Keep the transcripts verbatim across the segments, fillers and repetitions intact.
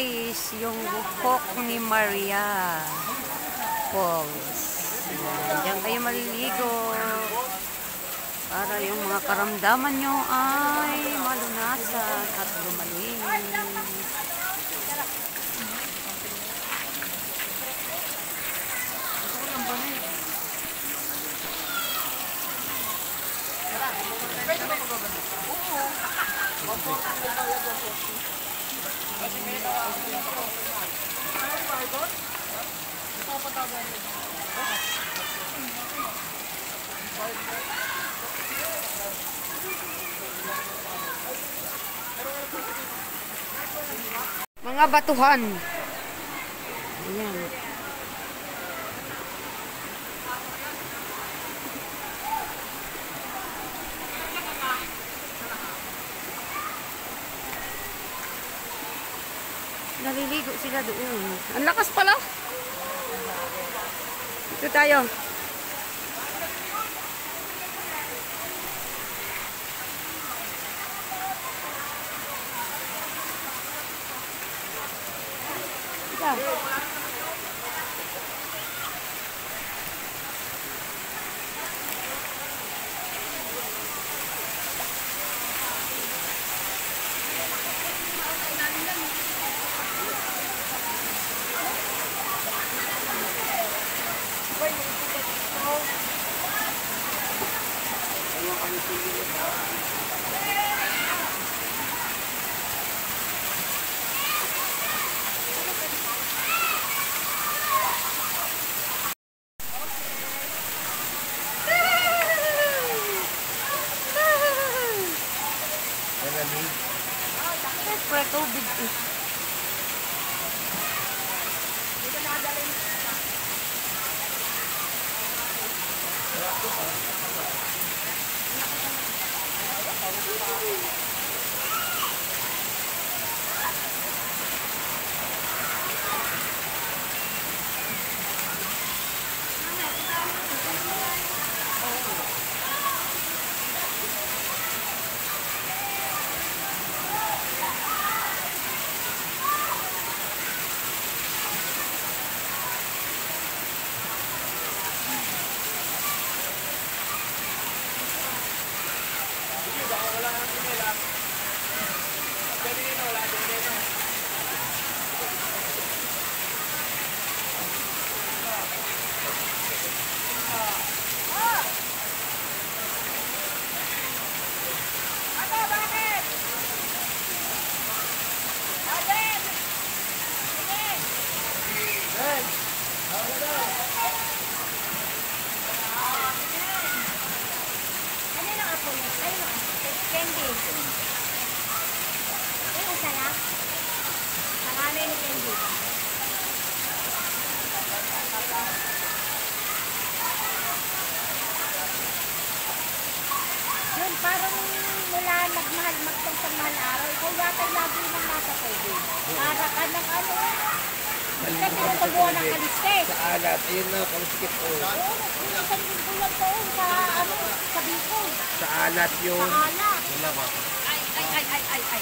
guys, yung buhok ni Maria Falls. Yan, diyan kayo maliligo para yung mga karamdaman nyo ay malunasan at gumaling. Mga batuhan. Ayan. Naliligo sila doon. Ang lakas pala. Ito tayo. Ito. Siyempre, tubig eh. Dito nakadalhin. Yun, parang mula nagmahal, magpagmahal araw, ikaw yata lagi nang nasa pwede. Para ka ng ano, hindi ka tinutubuan ng kalistes. Sa alat, ayun na, kaliskit ko. Oo, isang linggo lang doon sa, ano, sa Bicol. Sa alat yun. Sa alat. Wala ba? Ay, ay, ay, ay, ay, ay.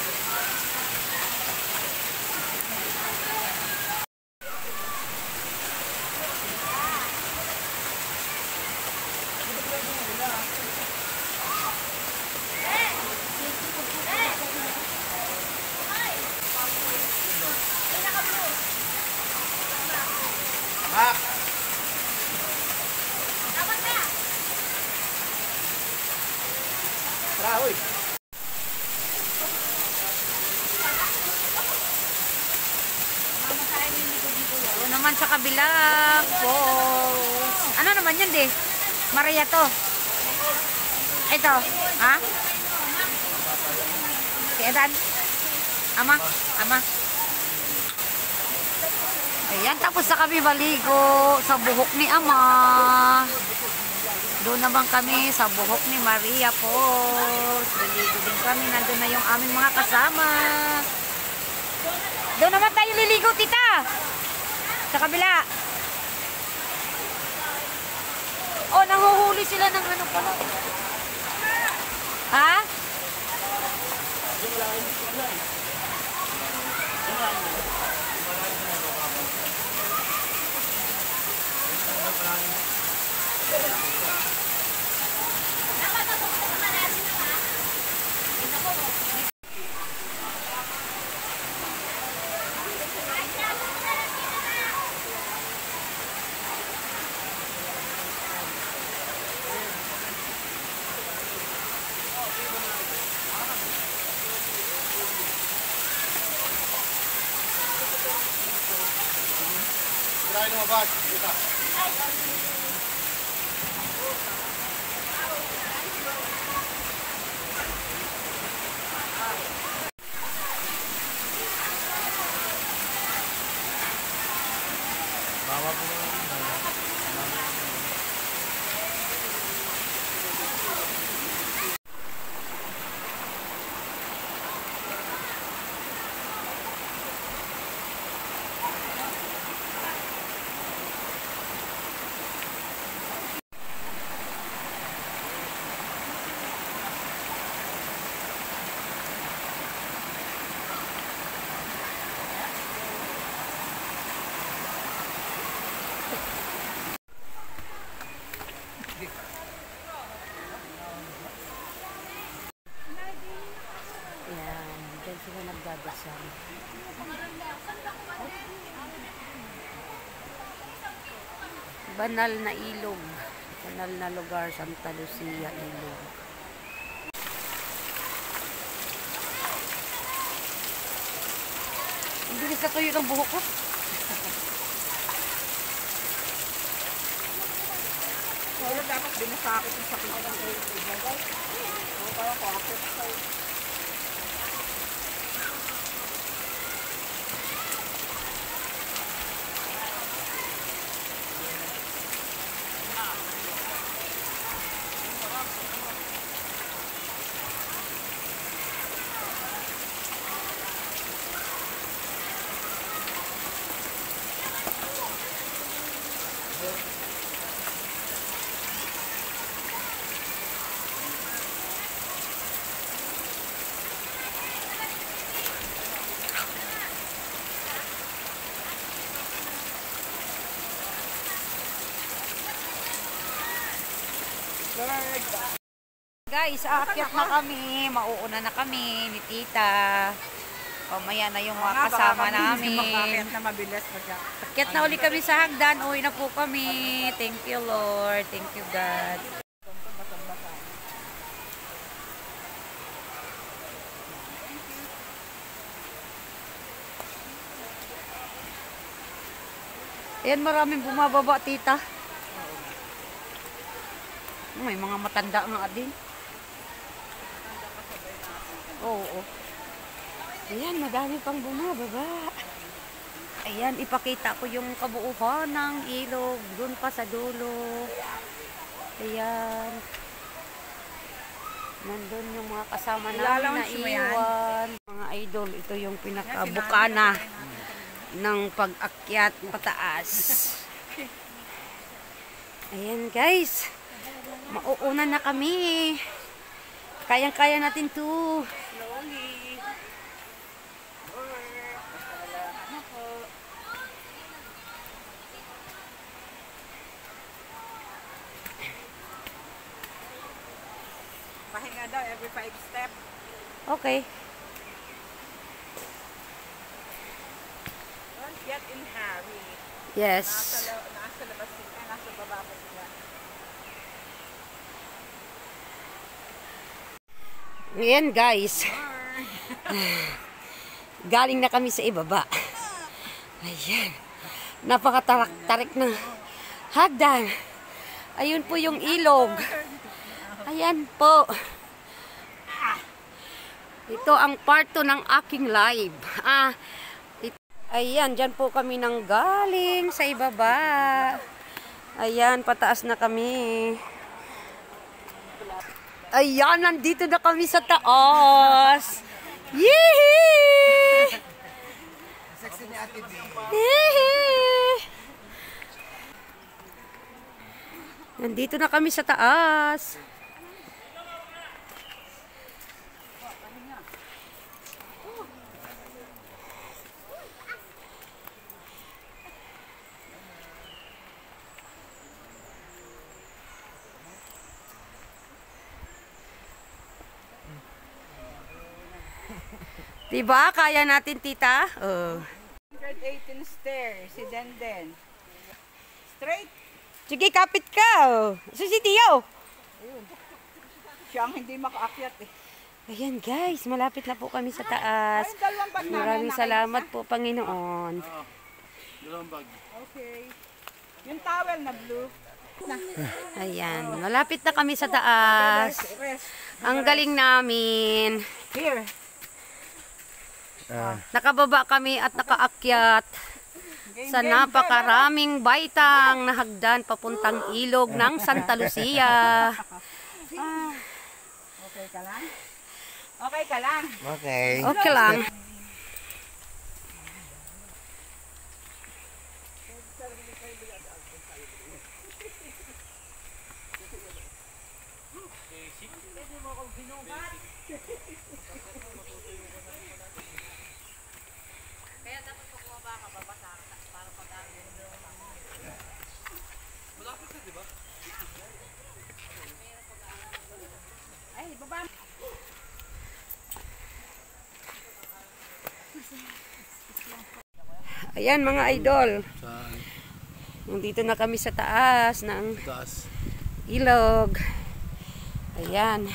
Ha? Tara, hoy. Ito naman sa kabilang falls. Ano naman yun, di? Maria to. Ito. Ha? Si Edan. Ama. Ama. Ayan, tapos na kami maligo sa buhok ni Ama. Doon naman kami sa buhok ni Maria Falls. Liligo din kami. Nandun na yung aming mga kasama. Doon naman tayo liligo, tita. Sa kabila. Oh, nahuhuli sila ng ano pala. Ha? Tirahin mo ba? Kita. Bawa po naman. Yan, dyan sila nagdadasal. Banal na ilog. Banal na lugar, Santa Lucia ilog. Ang bilis na tuyo ng buhok ko. Wala dapat binasakit yung sakit ng ilog. Oo, parang kakit sa'yo. Guys, aakyat na kami. Mauuna na kami ni Tita. Pamaya na yung mga kasama namin. Makakit na mabilis pa siya. Akyat na uli kami sa hagdan. Uwi na po kami. Thank you, Lord. Thank you, God. Ayan, maraming bumababa, Tita. May mga matanda nga din. Oo. oo. Ayan, madami pang bumababa. Ayan, ipakita ko yung kabuuhan ng ilog. Doon pa sa dulo. Ayan. Nandun yung mga kasama namin na iwan. Mga idol, ito yung pinakabukana ng pag-akyat pataas. Ayan guys. Mauuna na kami. Kayang-kaya natin to. Slowly. Ano po? Pahinga daw every five step. Okay. Don't get in hurry. Yes. Nasa, nasa labas sila. Nasa baba pa sila. Ayan guys. Galing na kami sa ibaba. Ayan. Napakatarik-tarik ng hagdan. Ayun po yung ilog. Ayan po. Ito ang parto ng aking live. Ah, it, ayan, dyan po kami nang galing sa ibaba. Ayan, pataas na kami. Ayan, nandito na kami sa taas. Yee! Sexy ni Ate B. Yee! Nandito na kami sa taas. Diba? Kaya natin, tita? Oh. one eighteen stairs, si Denden. Straight. Sige, kapit ka. Oh. So, si Tiyo. Siya ang hindi makaakyat eh. Ayan, guys. Malapit na po kami sa taas. Ay, dalawang bag namin. Maraming nakita. salamat po, Panginoon. Dalawang bag. Okay. Yung towel na blue. Na. Ayan. Malapit na kami sa taas. Rest, rest. Ang galing namin. Here. Nakababa kami at nakaakyat sa napakaraming baitang na hagdan papuntang ilog ng Santa Lucia. Ah. Okay ka lang? Okay ka lang? Okay. Okay lang. Ay, baba. Ayan mga idol. Saan? Nandito na kami sa taas ng Taas. ilog. Ayan.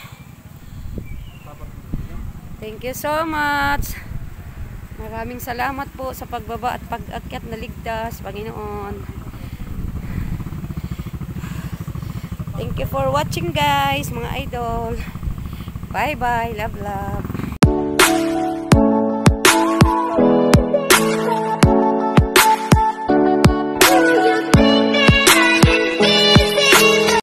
Thank you so much. Maraming salamat po sa pagbaba at pag-akyat na ligtas, Panginoon. Thank you for watching, guys, mga idol. Bye-bye. Love, love.